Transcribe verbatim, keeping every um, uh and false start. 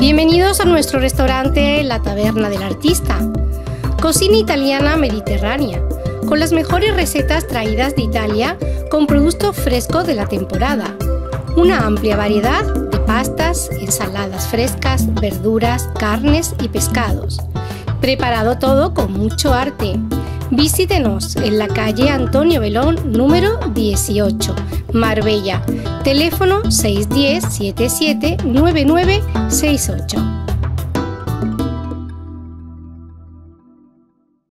Bienvenidos a nuestro restaurante La Taberna del Artista. Cocina italiana mediterránea, con las mejores recetas traídas de Italia con productos frescos de la temporada. Una amplia variedad de pastas, ensaladas frescas, verduras, carnes y pescados. Preparado todo con mucho arte. Visítenos en la calle Antonio Belón, número dieciocho, Marbella. Teléfono seis uno cero, siete siete nueve nueve seis ocho.